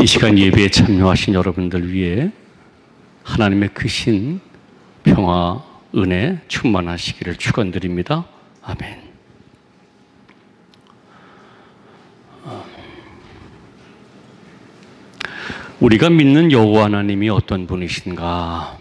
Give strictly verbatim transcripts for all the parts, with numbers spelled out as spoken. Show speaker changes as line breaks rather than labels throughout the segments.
이 시간 예배에 참여하신 여러분들 위해 하나님의 크신 평화, 은혜 충만하시기를 축원드립니다. 아멘. 우리가 믿는 여호와 하나님이 어떤 분이신가?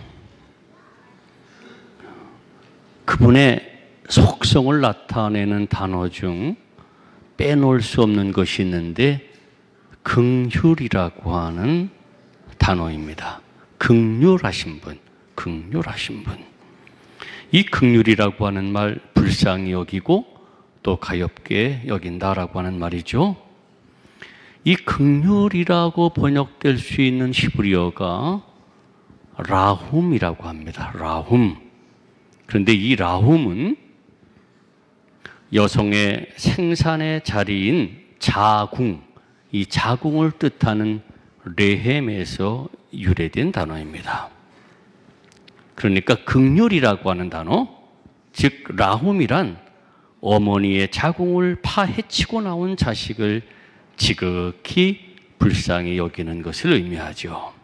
그분의 속성을 나타내는 단어 중 빼놓을 수 없는 것이 있는데 긍휼이라고 하는 단어입니다. 긍휼하신 분, 긍휼하신 분. 이 긍휼이라고 하는 말 불쌍히 여기고 또 가엾게 여긴다라고 하는 말이죠. 이 긍휼이라고 번역될 수 있는 히브리어가 라훔이라고 합니다. 라훔. 그런데 이 라훔은 여성의 생산의 자리인 자궁, 이 자궁을 뜻하는 레헴에서 유래된 단어입니다. 그러니까 긍휼이라고 하는 단어, 즉 라훔이란 어머니의 자궁을 파헤치고 나온 자식을 지극히 불쌍히 여기는 것을 의미하죠.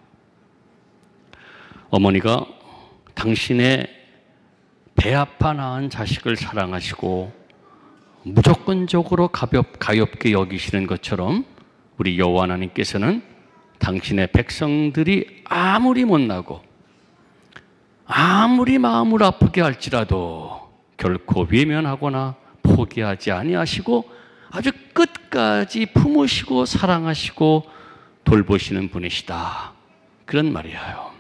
어머니가 당신의 배 아파 낳은 자식을 사랑하시고 무조건적으로 가볍, 가엾게 여기시는 것처럼 우리 여호와 하나님께서는 당신의 백성들이 아무리 못나고 아무리 마음을 아프게 할지라도 결코 외면하거나 포기하지 아니하시고 아주 끝까지 품으시고 사랑하시고 돌보시는 분이시다. 그런 말이에요.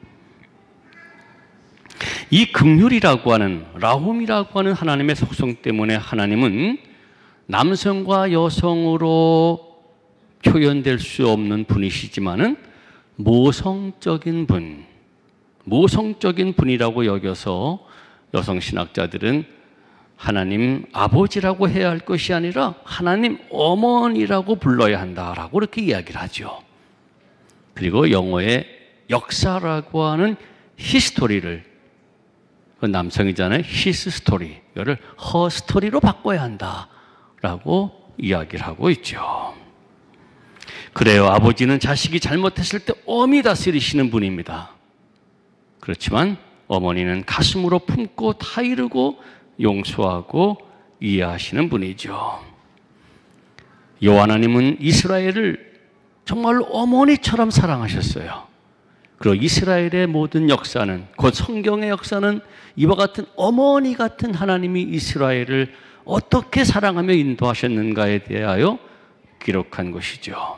이 긍휼이라고 하는, 라훔이라고 하는 하나님의 속성 때문에 하나님은 남성과 여성으로 표현될 수 없는 분이시지만은 모성적인 분, 모성적인 분이라고 여겨서 여성 신학자들은 하나님 아버지라고 해야 할 것이 아니라 하나님 어머니라고 불러야 한다라고 이렇게 이야기를 하죠. 그리고 영어의 역사라고 하는 히스토리를, 그 남성이잖아요. his story, 이거를 her story로 바꿔야 한다라고 이야기를 하고 있죠. 그래요. 아버지는 자식이 잘못했을 때 엄히 다스리시는 분입니다. 그렇지만 어머니는 가슴으로 품고 타이르고 용서하고 이해하시는 분이죠. 여호와 하나님은 이스라엘을 정말로 어머니처럼 사랑하셨어요. 그리고 이스라엘의 모든 역사는, 곧 성경의 역사는 이와 같은 어머니 같은 하나님이 이스라엘을 어떻게 사랑하며 인도하셨는가에 대하여 기록한 것이죠.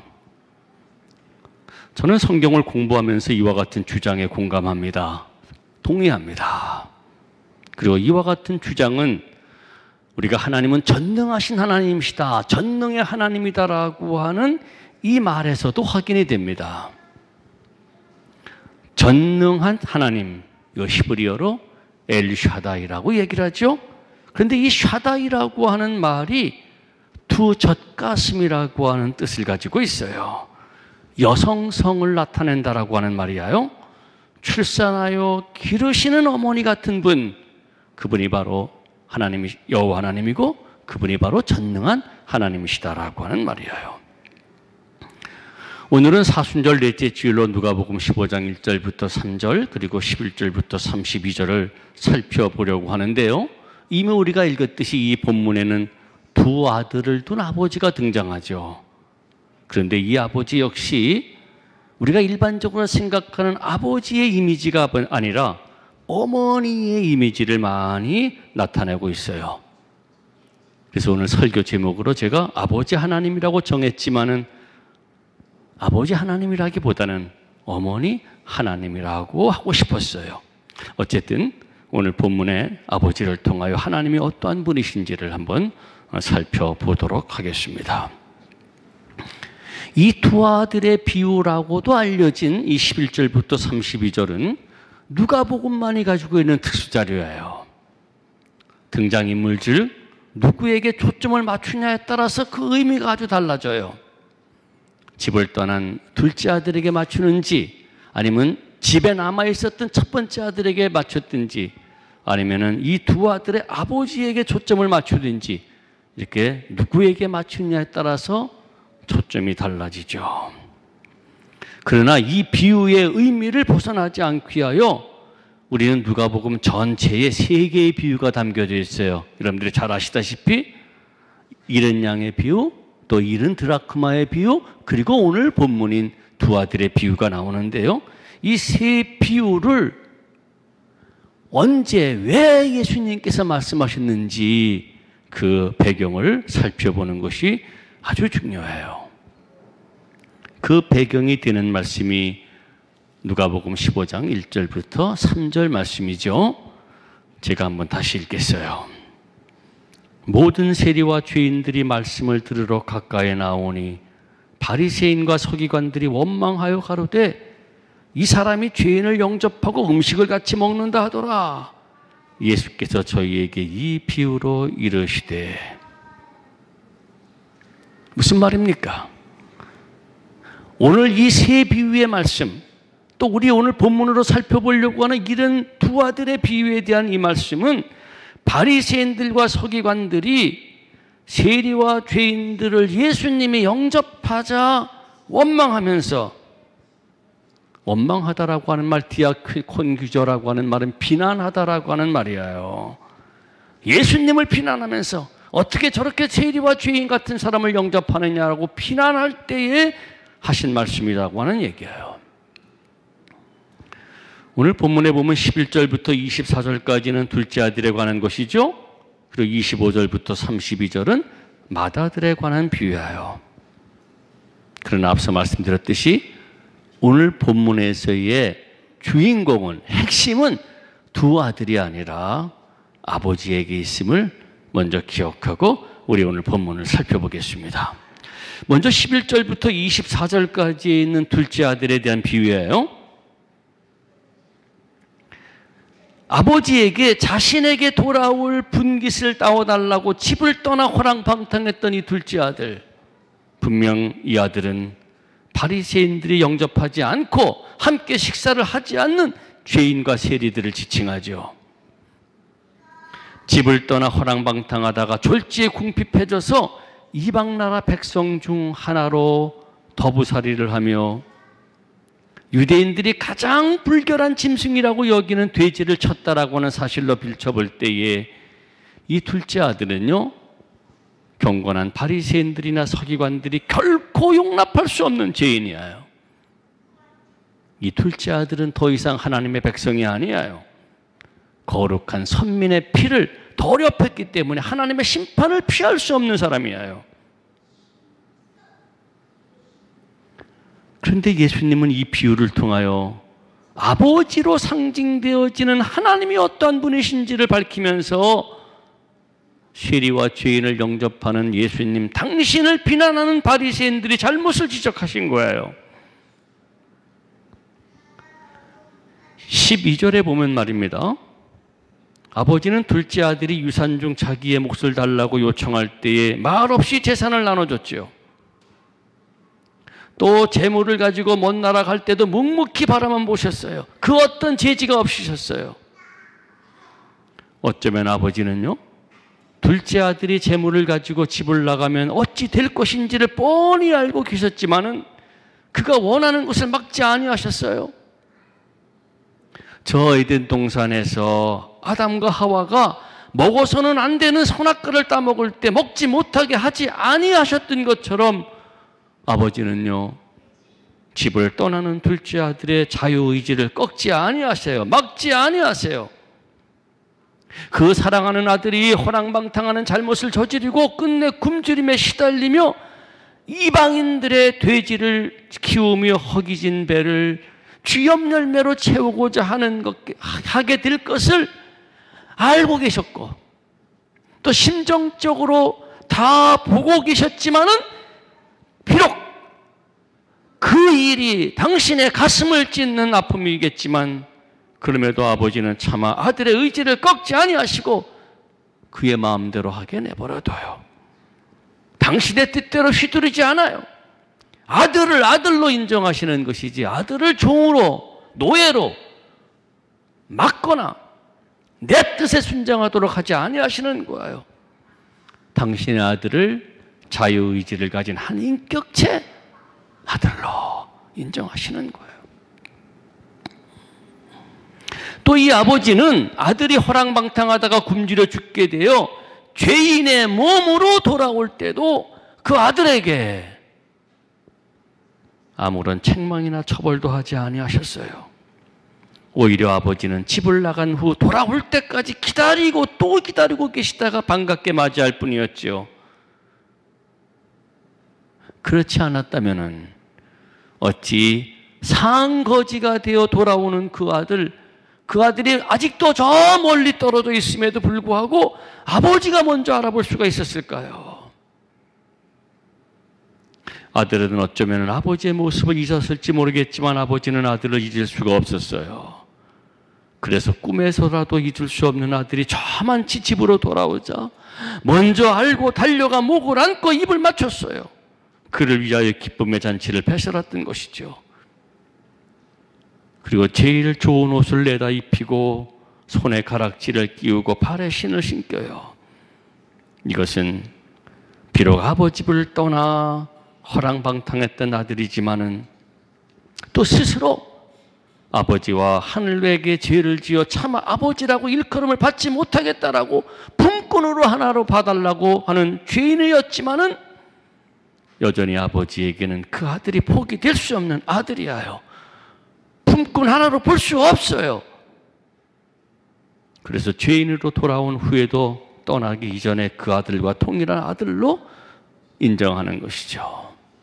저는 성경을 공부하면서 이와 같은 주장에 공감합니다. 동의합니다. 그리고 이와 같은 주장은 우리가 하나님은 전능하신 하나님이시다, 전능의 하나님이다라고 하는 이 말에서도 확인이 됩니다. 전능한 하나님, 이 히브리어로 엘샤다이라고 얘기를 하죠. 그런데 이 샤다이라고 하는 말이 두 젖가슴이라고 하는 뜻을 가지고 있어요. 여성성을 나타낸다라고 하는 말이에요. 출산하여 기르시는 어머니 같은 분, 그분이 바로 하나님이, 여호와 하나님이고 그분이 바로 전능한 하나님이시다라고 하는 말이에요. 오늘은 사순절 넷째 주일로 누가복음 십오 장 일 절부터 삼 절 그리고 십일 절부터 삼십이 절을 살펴보려고 하는데요. 이미 우리가 읽었듯이 이 본문에는 두 아들을 둔 아버지가 등장하죠. 그런데 이 아버지 역시 우리가 일반적으로 생각하는 아버지의 이미지가 아니라 어머니의 이미지를 많이 나타내고 있어요. 그래서 오늘 설교 제목으로 제가 아버지 하나님이라고 정했지만은 아버지 하나님이라기보다는 어머니 하나님이라고 하고 싶었어요. 어쨌든 오늘 본문의 아버지를 통하여 하나님이 어떠한 분이신지를 한번 살펴보도록 하겠습니다. 이 두 아들의 비유라고도 알려진 이 십일 절부터 삼십이 절은 누가복음만이 가지고 있는 특수자료예요. 등장인물들 누구에게 초점을 맞추냐에 따라서 그 의미가 아주 달라져요. 집을 떠난 둘째 아들에게 맞추는지, 아니면 집에 남아있었던 첫 번째 아들에게 맞췄든지, 아니면 이 두 아들의 아버지에게 초점을 맞추든지, 이렇게 누구에게 맞추냐에 따라서 초점이 달라지죠. 그러나 이 비유의 의미를 벗어나지 않기 위하여 우리는 누가복음 전체에 세 개의 비유가 담겨져 있어요. 여러분들이 잘 아시다시피 잃은 양의 비유, 또 잃은 드라크마의 비유, 그리고 오늘 본문인 두 아들의 비유가 나오는데요. 이 세 비유를 언제, 왜 예수님께서 말씀하셨는지 그 배경을 살펴보는 것이 아주 중요해요. 그 배경이 되는 말씀이 누가복음 십오 장 일 절부터 삼 절 말씀이죠. 제가 한번 다시 읽겠어요. 모든 세리와 죄인들이 말씀을 들으러 가까이 나오니 바리새인과 서기관들이 원망하여 가로되 이 사람이 죄인을 영접하고 음식을 같이 먹는다 하더라. 예수께서 저희에게 이 비유로 이르시되. 무슨 말입니까? 오늘 이 세 비유의 말씀, 또 우리 오늘 본문으로 살펴보려고 하는 이런 두 아들의 비유에 대한 이 말씀은 바리새인들과 서기관들이 세리와 죄인들을 예수님이 영접하자 원망하면서, 원망하다라고 하는 말, 디아콘규저라고 하는 말은 비난하다라고 하는 말이에요. 예수님을 비난하면서 어떻게 저렇게 세리와 죄인 같은 사람을 영접하느냐라고 비난할 때에 하신 말씀이라고 하는 얘기예요. 오늘 본문에 보면 십일 절부터 이십사 절까지는 둘째 아들에 관한 것이죠. 그리고 이십오 절부터 삼십이 절은 맏아들에 관한 비유예요. 그러나 앞서 말씀드렸듯이 오늘 본문에서의 주인공은, 핵심은 두 아들이 아니라 아버지에게 있음을 먼저 기억하고 우리 오늘 본문을 살펴보겠습니다. 먼저 십일 절부터 이십사 절까지 있는 둘째 아들에 대한 비유예요. 아버지에게 자신에게 돌아올 분깃을 따와달라고 집을 떠나 호랑방탕했던 이 둘째 아들, 분명 이 아들은 바리새인들이 영접하지 않고 함께 식사를 하지 않는 죄인과 세리들을 지칭하죠. 집을 떠나 호랑방탕하다가 졸지에 궁핍해져서 이방나라 백성 중 하나로 더부살이를 하며 유대인들이 가장 불결한 짐승이라고 여기는 돼지를 쳤다라고 하는 사실로 빌쳐볼 때에 이 둘째 아들은요, 경건한 바리새인들이나 서기관들이 결코 용납할 수 없는 죄인이에요. 이 둘째 아들은 더 이상 하나님의 백성이 아니에요. 거룩한 선민의 피를 더럽혔기 때문에 하나님의 심판을 피할 수 없는 사람이에요. 그런데 예수님은 이 비유를 통하여 아버지로 상징되어지는 하나님이 어떠한 분이신지를 밝히면서 세리와 죄인을 영접하는 예수님, 당신을 비난하는 바리새인들이 잘못을 지적하신 거예요. 십이 절에 보면 말입니다. 아버지는 둘째 아들이 유산 중 자기의 몫을 달라고 요청할 때에 말없이 재산을 나눠줬죠. 또 재물을 가지고 먼 나라 갈 때도 묵묵히 바라만 보셨어요. 그 어떤 제지가 없으셨어요. 어쩌면 아버지는요, 둘째 아들이 재물을 가지고 집을 나가면 어찌 될 것인지를 뻔히 알고 계셨지만은 그가 원하는 것을 막지 아니하셨어요. 저 에덴 동산에서 아담과 하와가 먹어서는 안 되는 선악과를 따먹을 때 먹지 못하게 하지 아니하셨던 것처럼 아버지는요, 집을 떠나는 둘째 아들의 자유의지를 꺾지 아니하세요. 막지 아니하세요. 그 사랑하는 아들이 호랑방탕하는 잘못을 저지르고 끝내 굶주림에 시달리며 이방인들의 돼지를 키우며 허기진 배를 쥐염 열매로 채우고자 하는 것, 하게 될 것을 알고 계셨고 또 심정적으로 다 보고 계셨지만은 비록 그 일이 당신의 가슴을 찢는 아픔이겠지만 그럼에도 아버지는 차마 아들의 의지를 꺾지 아니하시고 그의 마음대로 하게 내버려둬요. 당신의 뜻대로 휘두르지 않아요. 아들을 아들로 인정하시는 것이지 아들을 종으로, 노예로 막거나 내 뜻에 순종하도록 하지 아니하시는 거예요. 당신의 아들을 자유의지를 가진 한 인격체 아들로 인정하시는 거예요. 또 이 아버지는 아들이 허랑방탕하다가 굶주려 죽게 되어 죄인의 몸으로 돌아올 때도 그 아들에게 아무런 책망이나 처벌도 하지 아니하셨어요. 오히려 아버지는 집을 나간 후 돌아올 때까지 기다리고 또 기다리고 계시다가 반갑게 맞이할 뿐이었죠. 그렇지 않았다면 어찌 상거지가 되어 돌아오는 그 아들, 그 아들이 아직도 저 멀리 떨어져 있음에도 불구하고 아버지가 먼저 알아볼 수가 있었을까요? 아들은 어쩌면 아버지의 모습을 잊었을지 모르겠지만 아버지는 아들을 잊을 수가 없었어요. 그래서 꿈에서라도 잊을 수 없는 아들이 저만치 집으로 돌아오자 먼저 알고 달려가 목을 안고 입을 맞췄어요. 그를 위하여 기쁨의 잔치를 베풀었던 것이죠. 그리고 제일 좋은 옷을 내다 입히고 손에 가락지를 끼우고 발에 신을 신겨요. 이것은 비록 아버지를 떠나 허랑방탕했던 아들이지만은 또 스스로 아버지와 하늘에게 죄를 지어 차마 아버지라고 일컬음을 받지 못하겠다라고 품꾼으로 하나로 봐달라고 하는 죄인이었지만은 여전히 아버지에게는 그 아들이 포기될 수 없는 아들이에요. 품꾼 하나로 볼 수 없어요. 그래서 죄인으로 돌아온 후에도 떠나기 이전에 그 아들과 동일한 아들로 인정하는 것이죠.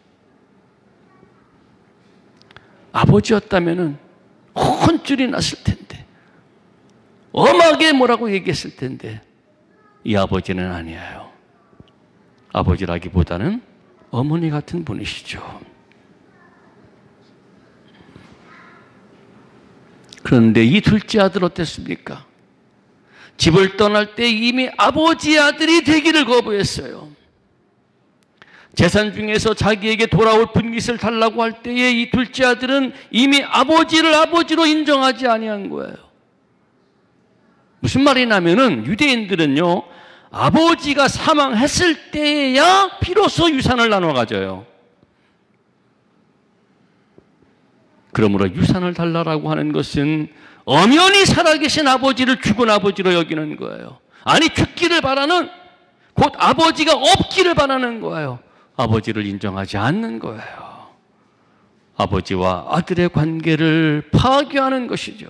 아버지였다면은 혼쭐이 났을 텐데, 엄하게 뭐라고 얘기했을 텐데, 이 아버지는 아니에요. 아버지라기보다는 어머니 같은 분이시죠. 그런데 이 둘째 아들 어땠습니까? 집을 떠날 때 이미 아버지의 아들이 되기를 거부했어요. 재산 중에서 자기에게 돌아올 분깃을 달라고 할 때에 이 둘째 아들은 이미 아버지를 아버지로 인정하지 아니한 거예요. 무슨 말이냐면은 유대인들은요, 아버지가 사망했을 때야 비로소 유산을 나눠 가져요. 그러므로 유산을 달라고 하는 것은 엄연히 살아계신 아버지를 죽은 아버지로 여기는 거예요. 아니, 죽기를 바라는, 곧 아버지가 없기를 바라는 거예요. 아버지를 인정하지 않는 거예요. 아버지와 아들의 관계를 파괴하는 것이죠.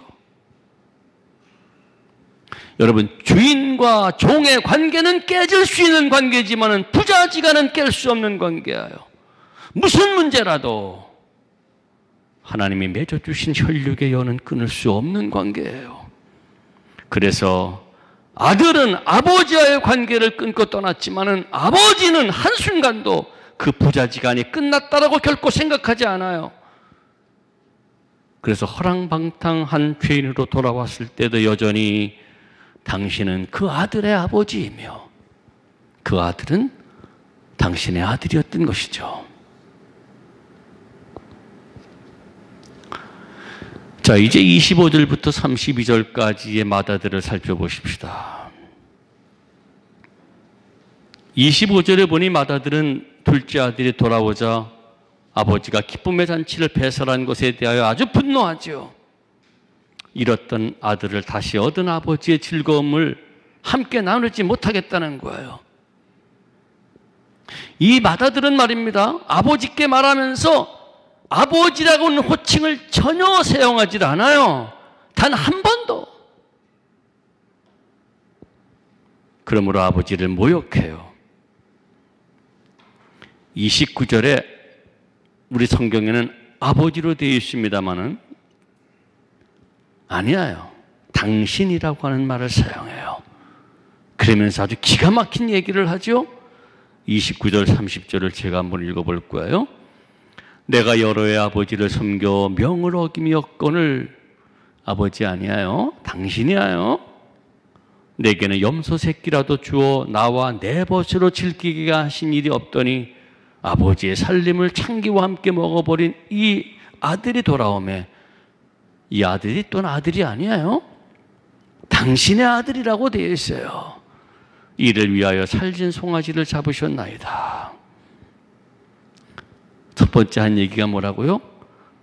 여러분, 주인과 종의 관계는 깨질 수 있는 관계지만 부자지간은 깰 수 없는 관계예요. 무슨 문제라도 하나님이 맺어주신 혈육의 연은 끊을 수 없는 관계예요. 그래서 아들은 아버지와의 관계를 끊고 떠났지만은 아버지는 한순간도 그 부자지간이 끝났다라고 결코 생각하지 않아요. 그래서 허랑방탕한 죄인으로 돌아왔을 때도 여전히 당신은 그 아들의 아버지이며 그 아들은 당신의 아들이었던 것이죠. 자, 이제 이십오 절부터 삼십이 절까지의 맏아들을 살펴보십시다. 이십오 절에 보니 맏아들은 둘째 아들이 돌아오자 아버지가 기쁨의 잔치를 배설한 것에 대하여 아주 분노하죠. 잃었던 아들을 다시 얻은 아버지의 즐거움을 함께 나누지 못하겠다는 거예요. 이 맏아들은 말입니다, 아버지께 말하면서 아버지라고는 호칭을 전혀 사용하지 않아요. 단 한 번도. 그러므로 아버지를 모욕해요. 이십구 절에 우리 성경에는 아버지로 되어 있습니다마는 아니에요. 당신이라고 하는 말을 사용해요. 그러면서 아주 기가 막힌 얘기를 하죠. 이십구 절 삼십 절을 제가 한번 읽어볼 거예요. 내가 여러 해 아버지를 섬겨 명을 어기며건을, 아버지 아니에요, 당신이에요. 내게는 염소 새끼라도 주어 나와 내 벗으로 즐기게 하신 일이 없더니 아버지의 살림을 창기와 함께 먹어버린 이 아들이 돌아오매, 이 아들이 또 아들이 아니에요, 당신의 아들이라고 되어 있어요. 이를 위하여 살진 송아지를 잡으셨나이다. 첫 번째 한 얘기가 뭐라고요?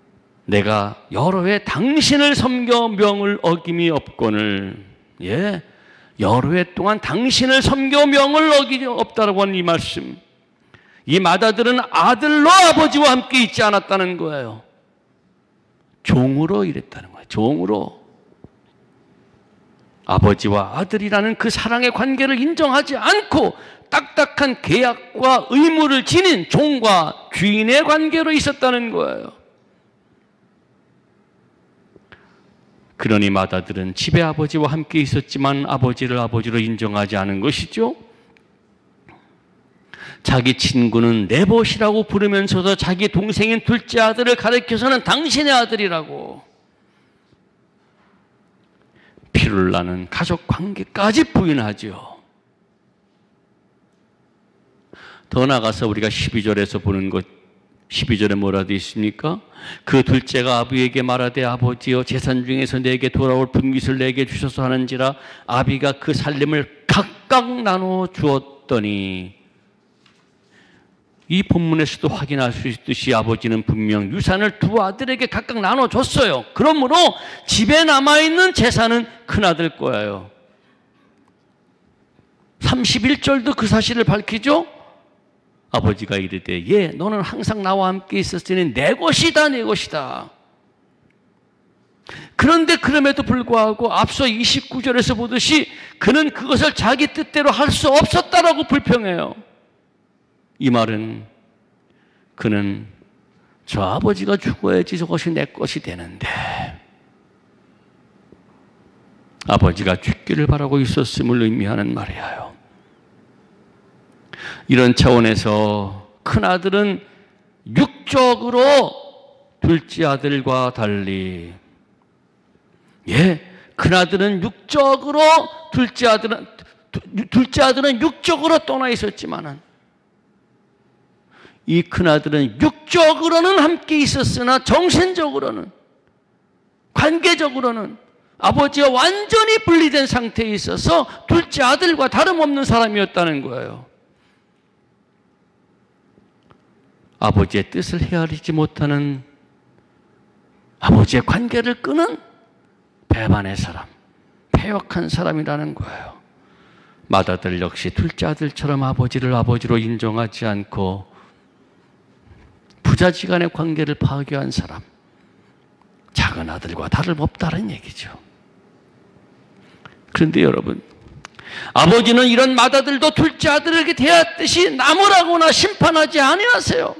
내가 여러 해 당신을 섬겨 명을 어김이 없거늘. 예, 여러 해 동안 당신을 섬겨 명을 어기지 없다라고 하는 이 말씀. 이 맏아들은 아들로 아버지와 함께 있지 않았다는 거예요. 종으로 일했다는 거예요. 종으로. 아버지와 아들이라는 그 사랑의 관계를 인정하지 않고 딱딱한 계약과 의무를 지닌 종과 주인의 관계로 있었다는 거예요. 그러니 맏아들은 집에 아버지와 함께 있었지만 아버지를 아버지로 인정하지 않은 것이죠. 자기 친구는 네봇이라고 부르면서도 자기 동생인 둘째 아들을 가리켜서는 당신의 아들이라고. 피를 나는 가족 관계까지 부인하죠. 더 나아가서 우리가 십이 절에서 보는 것, 십이 절에 뭐라 되어 있습니까? 그 둘째가 아비에게 말하되 아버지여 재산 중에서 내게 돌아올 분깃을 내게 주셔서 하는지라. 아비가 그 살림을 각각 나눠 주었더니, 이 본문에서도 확인할 수 있듯이 아버지는 분명 유산을 두 아들에게 각각 나눠줬어요. 그러므로 집에 남아있는 재산은 큰아들 거예요. 삼십일 절도 그 사실을 밝히죠. 아버지가 이르되 예, 너는 항상 나와 함께 있었으니 내 것이다, 내 것이다. 그런데 그럼에도 불구하고 앞서 이십구 절에서 보듯이 그는 그것을 자기 뜻대로 할 수 없었다라고 불평해요. 이 말은 그는 저 아버지가 죽어야지 저것이 내 것이 되는데 아버지가 죽기를 바라고 있었음을 의미하는 말이에요. 이런 차원에서 큰아들은 육적으로 둘째 아들과 달리, 예, 큰아들은 육적으로 둘째 아들은 둘째 아들은 육적으로 떠나 있었지만은 이 큰아들은 육적으로는 함께 있었으나 정신적으로는, 관계적으로는 아버지와 완전히 분리된 상태에 있어서 둘째 아들과 다름없는 사람이었다는 거예요. 아버지의 뜻을 헤아리지 못하는, 아버지의 관계를 끄는 배반의 사람, 패역한 사람이라는 거예요. 맏아들 역시 둘째 아들처럼 아버지를 아버지로 인정하지 않고 부자지간의 관계를 파괴한 사람, 작은 아들과 다름없다는 얘기죠. 그런데 여러분, 아버지는 이런 맏아들도 둘째 아들에게 대하듯이 나무라거나 심판하지 아니하세요.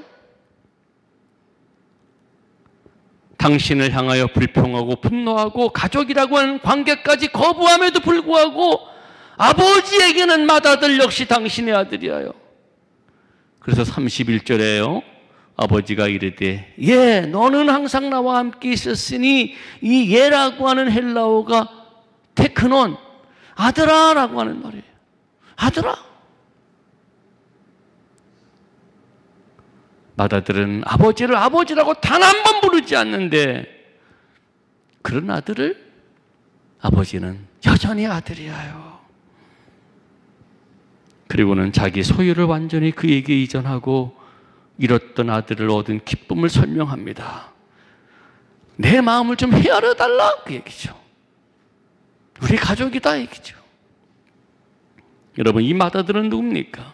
당신을 향하여 불평하고 분노하고 가족이라고 하는 관계까지 거부함에도 불구하고 아버지에게는 맏아들 역시 당신의 아들이에요. 그래서 삼십일 절에요. 아버지가 이르되 예, 너는 항상 나와 함께 있었으니, 이 예라고 하는 헬라어가 테크논, 아들아 라고 하는 말이에요. 아들아. 맏아들은 아버지를 아버지라고 단 한 번 부르지 않는데 그런 아들을 아버지는 여전히 아들이에요. 그리고는 자기 소유를 완전히 그에게 이전하고 잃었던 아들을 얻은 기쁨을 설명합니다. 내 마음을 좀 헤아려 달라 그 얘기죠. 우리 가족이다 얘기죠. 여러분, 이 맏아들은 누굽니까?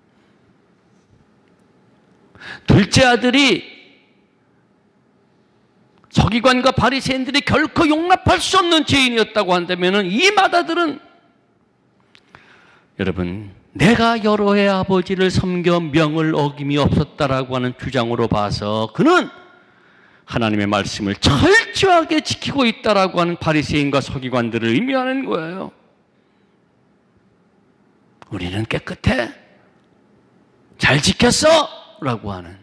둘째 아들이 서기관과 바리새인들이 결코 용납할 수 없는 죄인이었다고 한다면 이 맏아들은, 여러분, 내가 여러 해 아버지를 섬겨 명을 어김이 없었다라고 하는 주장으로 봐서 그는 하나님의 말씀을 철저하게 지키고 있다라고 하는 바리새인과 서기관들을 의미하는 거예요. 우리는 깨끗해, 잘 지켰어 라고 하는,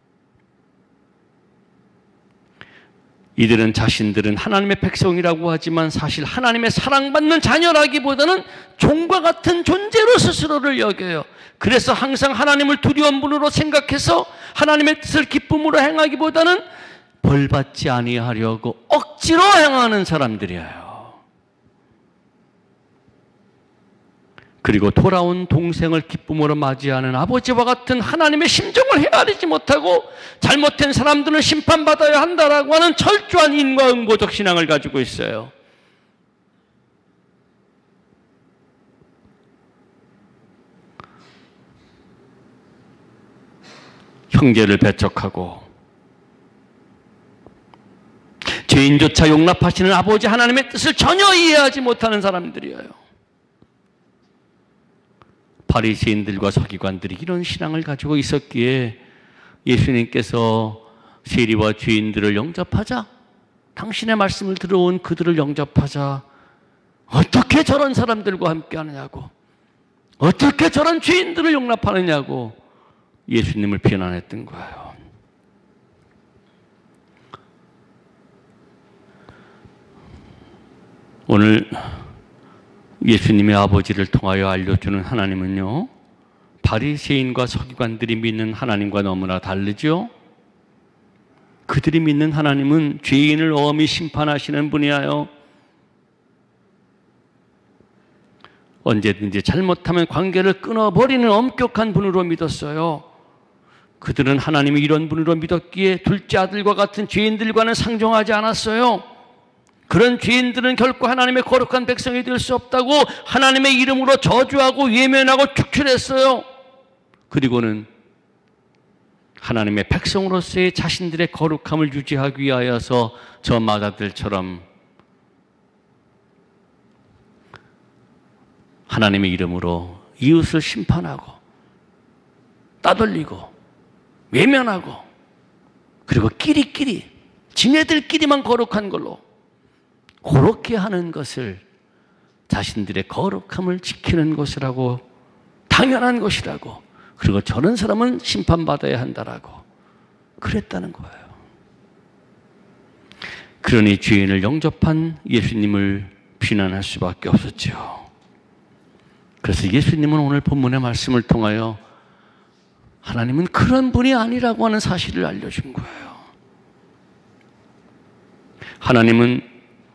이들은 자신들은 하나님의 백성이라고 하지만 사실 하나님의 사랑받는 자녀라기보다는 종과 같은 존재로 스스로를 여겨요. 그래서 항상 하나님을 두려운 분으로 생각해서 하나님의 뜻을 기쁨으로 행하기보다는 벌받지 아니하려고 억지로 행하는 사람들이에요. 그리고 돌아온 동생을 기쁨으로 맞이하는 아버지와 같은 하나님의 심정을 헤아리지 못하고 잘못된 사람들은 심판받아야 한다라고 하는 철저한 인과응보적 신앙을 가지고 있어요. 형제를 배척하고 죄인조차 용납하시는 아버지 하나님의 뜻을 전혀 이해하지 못하는 사람들이에요. 바리새인들과 서기관들이 이런 신앙을 가지고 있었기에 예수님께서 세리와 죄인들을 영접하자, 당신의 말씀을 들어온 그들을 영접하자, 어떻게 저런 사람들과 함께 하느냐고, 어떻게 저런 죄인들을 용납하느냐고 예수님을 비난했던 거예요. 오늘 예수님의 아버지를 통하여 알려주는 하나님은요, 바리새인과 서기관들이 믿는 하나님과 너무나 다르죠. 그들이 믿는 하나님은 죄인을 엄히 심판하시는 분이에요. 언제든지 잘못하면 관계를 끊어버리는 엄격한 분으로 믿었어요. 그들은 하나님이 이런 분으로 믿었기에 둘째 아들과 같은 죄인들과는 상종하지 않았어요. 그런 죄인들은 결코 하나님의 거룩한 백성이 될 수 없다고 하나님의 이름으로 저주하고 외면하고 축출했어요. 그리고는 하나님의 백성으로서의 자신들의 거룩함을 유지하기 위하여서 저 마다들처럼 하나님의 이름으로 이웃을 심판하고 따돌리고 외면하고 그리고 끼리끼리 지네들끼리만 거룩한 걸로 그렇게 하는 것을 자신들의 거룩함을 지키는 것이라고, 당연한 것이라고, 그리고 저런 사람은 심판받아야 한다라고 그랬다는 거예요. 그러니 죄인을 영접한 예수님을 비난할 수밖에 없었죠. 그래서 예수님은 오늘 본문의 말씀을 통하여 하나님은 그런 분이 아니라고 하는 사실을 알려준 거예요. 하나님은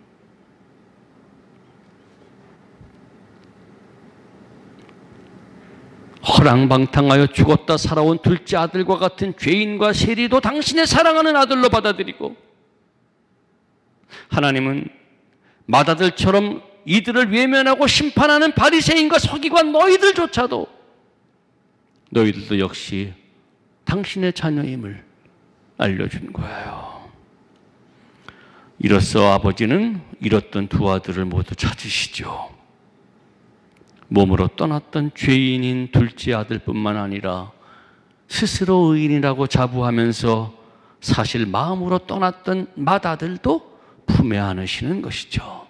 허랑방탕하여 죽었다 살아온 둘째 아들과 같은 죄인과 세리도 당신의 사랑하는 아들로 받아들이고, 하나님은 맏아들처럼 이들을 외면하고 심판하는 바리새인과 서기관 너희들조차도, 너희들도 역시 당신의 자녀임을 알려준 거예요. 이로써 아버지는 잃었던 두 아들을 모두 찾으시죠. 몸으로 떠났던 죄인인 둘째 아들뿐만 아니라 스스로 의인이라고 자부하면서 사실 마음으로 떠났던 맏아들도 품에 안으시는 것이죠.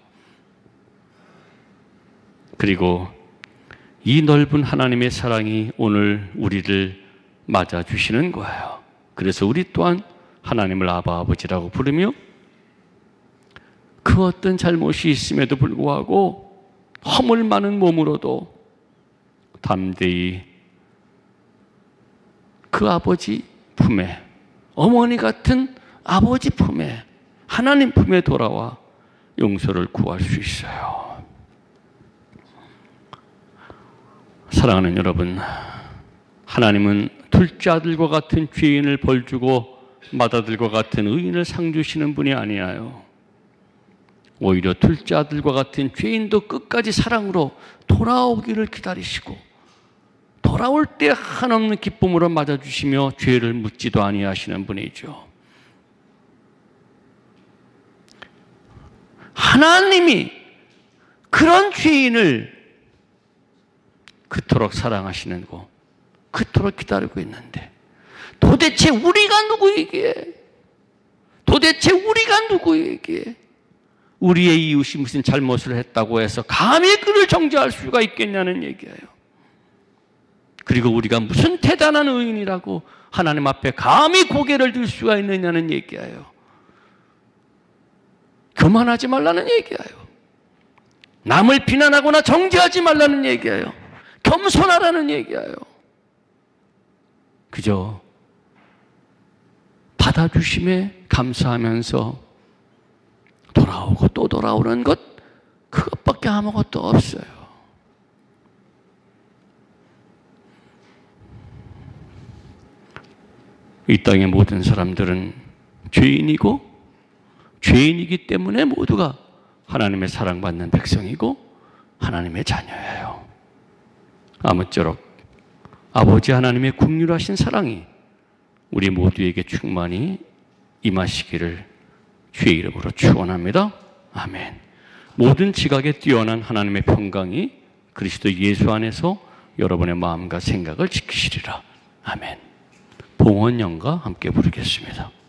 그리고 이 넓은 하나님의 사랑이 오늘 우리를 맞아주시는 거예요. 그래서 우리 또한 하나님을 아바 아버지라고 부르며 그 어떤 잘못이 있음에도 불구하고 허물 많은 몸으로도 담대히 그 아버지 품에, 어머니 같은 아버지 품에, 하나님 품에 돌아와 용서를 구할 수 있어요. 사랑하는 여러분, 하나님은 둘째 아들과 같은 죄인을 벌주고 맏아들과 같은 의인을 상 주시는 분이 아니에요. 오히려 둘째 아들과 같은 죄인도 끝까지 사랑으로 돌아오기를 기다리시고 돌아올 때 한없는 기쁨으로 맞아주시며 죄를 묻지도 아니하시는 분이죠. 하나님이 그런 죄인을 그토록 사랑하시는 거, 그토록 기다리고 있는데 도대체 우리가 누구이기에, 도대체 우리가 누구이기에 우리의 이웃이 무슨 잘못을 했다고 해서 감히 그를 정죄할 수가 있겠냐는 얘기예요. 그리고 우리가 무슨 대단한 의인이라고 하나님 앞에 감히 고개를 들 수가 있느냐는 얘기예요. 교만하지 말라는 얘기예요. 남을 비난하거나 정죄하지 말라는 얘기예요. 겸손하라는 얘기예요. 그저 받아주심에 감사하면서 돌아오고 또 돌아오는 것, 그것밖에 아무것도 없어요. 이 땅의 모든 사람들은 죄인이고 죄인이기 때문에 모두가 하나님의 사랑받는 백성이고 하나님의 자녀예요. 아무쪼록 아버지 하나님의 긍휼하신 사랑이 우리 모두에게 충만히 임하시기를 주의 이름으로 축원합니다. 아멘. 모든 지각에 뛰어난 하나님의 평강이 그리스도 예수 안에서 여러분의 마음과 생각을 지키시리라. 아멘. 봉헌영과 함께 부르겠습니다.